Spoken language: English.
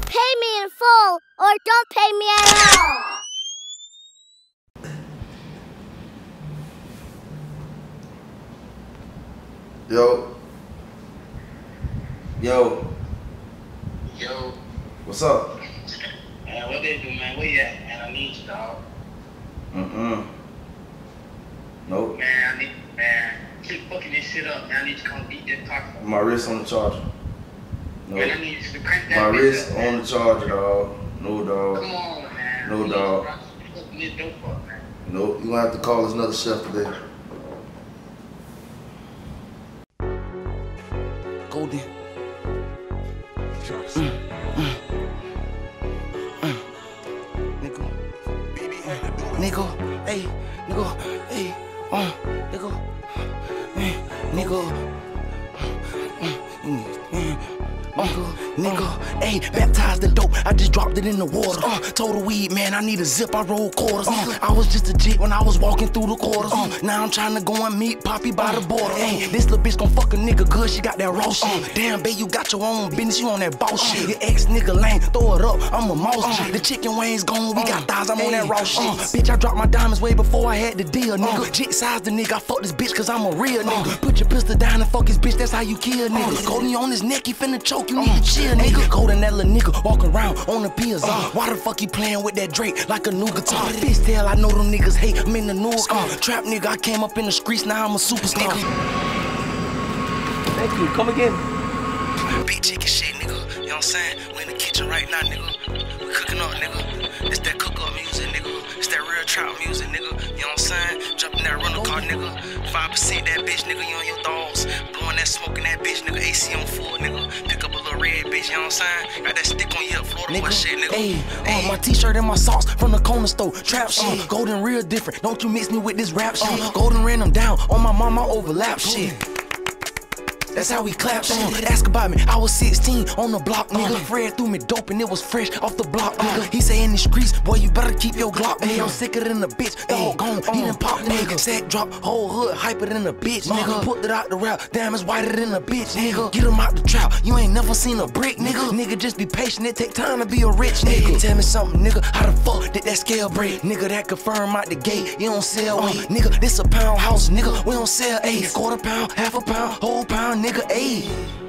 Pay me in full or don't pay me at all. Yo. What's up? Man, what they do, man? Where you at, man? I need you, dog. Nope. Man, keep fucking this shit up, man. I need you to come beat that taco. My wrist on the charger. Nope. Man, I need you to crank that My wrist up, on the charger, dog. No, dog. Come on, man. No, dog. This dope up, man. Nope. You gonna have to call us another chef today. Golden. Nigga, hey, nigga, hey, nigga, hey, baptized the dope, I just dropped it in the water. Told the weed, man, I need a zip, I roll quarters. I was just a jit when I was walking through the quarters. Now I'm trying to go and meet Poppy by the border. Hey, this little bitch gon' fuck a nigga good, she got that raw shit. Damn, babe, you got your own business, you on that boss shit. Your ex nigga lame, throw it up, I'm a mouse shit. The chicken wings gone, we got thighs, I'm on that raw shit. Bitch, I dropped my diamonds way before I had the deal, nigga. Jit size the nigga, I fuck this bitch cause I'm a real nigga. Put your pistol down and fuck his bitch, that's how you kill nigga. Golden on his neck, he finna choke, you need to chill, nigga. Golden that little nigga walk around on the pills. Why the fuck he playing with that Drake like a new guitar? Bitch tell I know them niggas hate, I'm in the news. Trap nigga, I came up in the streets, now I'm a superstar. Thank you, come again. Big chicken shit, nigga. You know what I'm saying? We in the kitchen right now, nigga. We cooking up, nigga. It's that cook up music, nigga. It's that real trap music, nigga. You know what I'm saying? Jumping that rental car, nigga. 5% that bitch, nigga. You on your thoughts. Blowing that smoke in that bitch, nigga. AC on full, nigga. Pick up a little red bitch, you know what I'm saying? Got that stick on your Florida boy shit, nigga. Hey, my t-shirt and my socks from the corner store. Trap shit. Golden real different. Don't you mix me with this rap shit. Golden ran them down on my mama overlap shit. That's how we clap shit. Ask about me, I was 16 on the block, nigga. Fred threw me dope and it was fresh off the block, nigga. He say in the streets, boy, you better keep your Glock, nigga. I'm sicker than a bitch, dog gone, he done pop, nigga. Sack drop, whole hood, hyper than a bitch, nigga. Put it out the rap, damn, it's whiter than a bitch, nigga. Get him out the trap, you ain't never seen a brick, nigga. Nigga, just be patient, it take time to be a rich nigga. Tell me something, nigga, how the fuck did that scale break? Nigga, that confirm out the gate, you don't sell weight. Nigga, this a pound house, nigga, we don't sell eight. Quarter pound, half a pound, whole pound, nigga, ayy.